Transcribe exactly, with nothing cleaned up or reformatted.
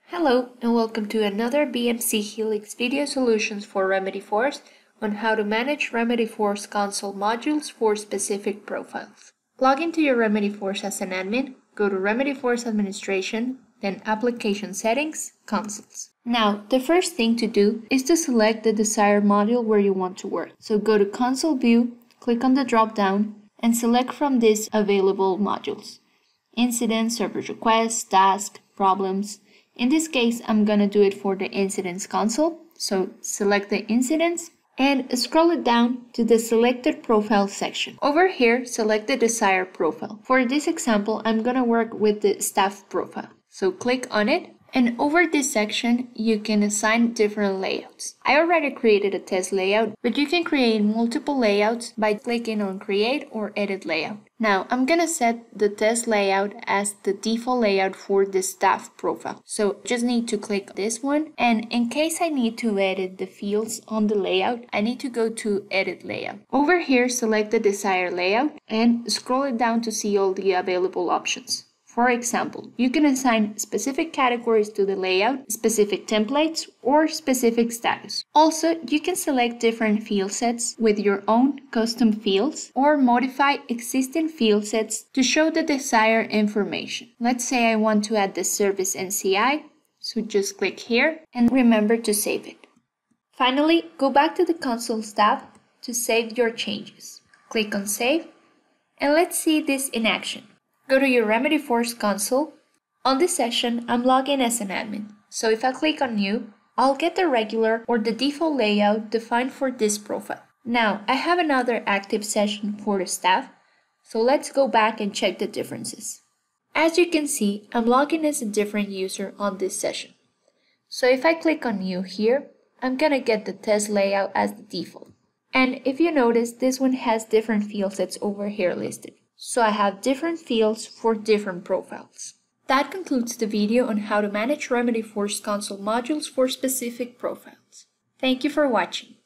Hello and welcome to another B M C Helix video solutions for Remedyforce on how to manage Remedyforce console modules for specific profiles. Log into your Remedyforce as an admin, go to Remedyforce Administration, then Application Settings, Consoles. Now, the first thing to do is to select the desired module where you want to work. So go to Console View, click on the drop-down, and select from these available modules: Incidents, Service Requests, Tasks, Problems. In this case, I'm gonna do it for the Incidents console. So select the Incidents and scroll it down to the Selected Profile section. Over here, select the desired profile. For this example, I'm gonna work with the Staff profile. So click on it, and over this section, you can assign different layouts. I already created a test layout, but you can create multiple layouts by clicking on Create or Edit Layout. Now, I'm gonna set the test layout as the default layout for the Staff profile. So just need to click this one, and in case I need to edit the fields on the layout, I need to go to Edit Layout. Over here, select the desired layout and scroll it down to see all the available options. For example, you can assign specific categories to the layout, specific templates, or specific status. Also, you can select different field sets with your own custom fields or modify existing field sets to show the desired information. Let's say I want to add the service N C I, so just click here and remember to save it. Finally, go back to the Consoles tab to save your changes. Click on Save, and let's see this in action. Go to your Remedyforce console. On this session, I'm logged in as an admin. So if I click on New, I'll get the regular or the default layout defined for this profile. Now, I have another active session for the staff, so let's go back and check the differences. As you can see, I'm logged in as a different user on this session. So if I click on New here, I'm gonna get the test layout as the default. And if you notice, this one has different field sets over here listed. So I have different fields for different profiles. That concludes the video on how to manage Remedyforce console modules for specific profiles. Thank you for watching.